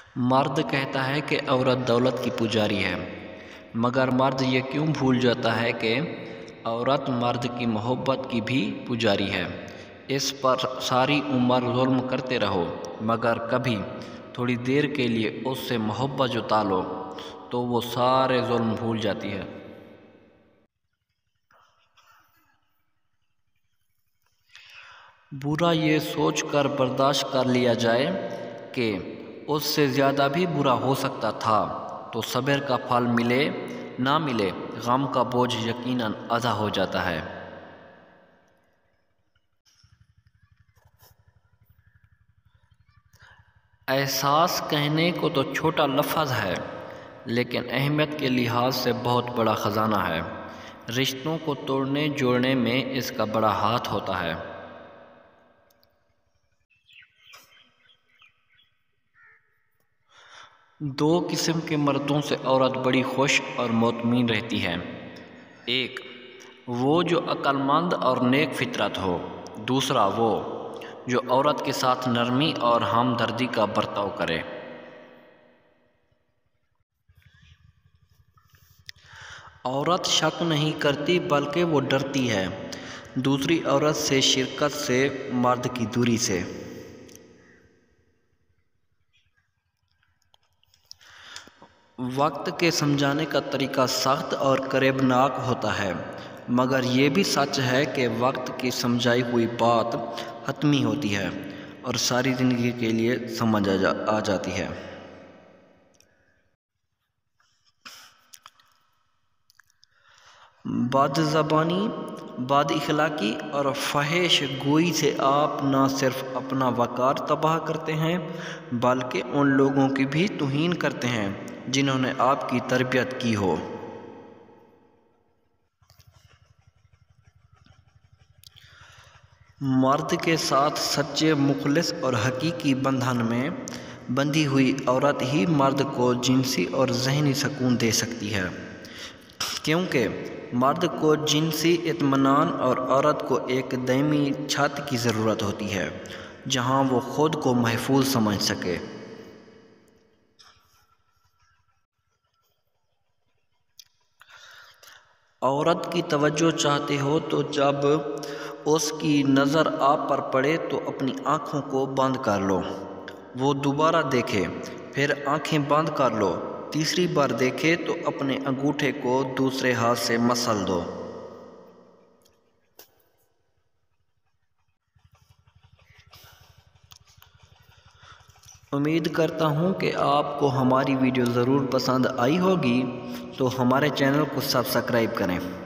مرد کہتا ہے کہ عورت دولت کی پجاری ہے، مگر مرد یہ کیوں بھول جاتا ہے کہ عورت مرد کی محبت کی بھی پجاری ہے۔ اس پر ساری عمر ظلم کرتے رہو، مگر کبھی تھوڑی دیر کے لیے اس سے محبت جتا لو تو وہ سارے ظلم بھول جاتی ہے۔ برا یہ سوچ کر برداشت کر لیا جائے کہ اس سے زیادہ بھی برا ہو سکتا تھا تو صبر کا پھل ملے نہ ملے، غم کا بوجھ یقیناً ادا ہو جاتا ہے۔ احساس کہنے کو تو چھوٹا لفظ ہے، لیکن اہمیت کے لحاظ سے بہت بڑا خزانہ ہے۔ رشتوں کو توڑنے جوڑنے میں اس کا بڑا ہاتھ ہوتا ہے۔ دو قسم کے مردوں سے عورت بڑی خوش اور مطمئن رہتی ہے۔ ایک وہ جو عقل مند اور نیک فطرت ہو، دوسرا وہ جو عورت کے ساتھ نرمی اور ہمدردی کا برتاؤ کرے۔ عورت شک نہیں کرتی بلکہ وہ ڈرتی ہے، دوسری عورت سے، شرکت سے، مرد کی دوری سے۔ وقت کے سمجھانے کا طریقہ سخت اور کریبناک ہوتا ہے، مگر یہ بھی سچ ہے کہ وقت کی سمجھائی ہوئی بات حتمی ہوتی ہے اور ساری زندگی کے لیے سمجھ آ جاتی ہے۔ بد زبانی، بد اخلاقی اور فحش گوئی سے آپ نہ صرف اپنا وقار تباہ کرتے ہیں بلکہ ان لوگوں کی بھی توہین کرتے ہیں جنہوں نے آپ کی تربیت کی ہو۔ مرد کے ساتھ سچے، مخلص اور حقیقی بندھن میں بندھی ہوئی عورت ہی مرد کو جنسی اور ذہنی سکون دے سکتی ہے، کیونکہ مرد کو جنسی اطمینان اور عورت کو ایک دائمی چھت کی ضرورت ہوتی ہے جہاں وہ خود کو محفوظ سمجھ سکے۔ عورت کی توجہ چاہتے ہو تو جب اس کی نظر آپ پر پڑے تو اپنی آنکھوں کو بند کر لو، وہ دوبارہ دیکھے، پھر آنکھیں بند کر لو، تیسری بار دیکھے تو اپنے انگوٹھے کو دوسرے ہاتھ سے مسل دو۔ امید کرتا ہوں کہ آپ کو ہماری ویڈیو ضرور پسند آئی ہوگی، تو ہمارے چینل کو سبسکرائب کریں۔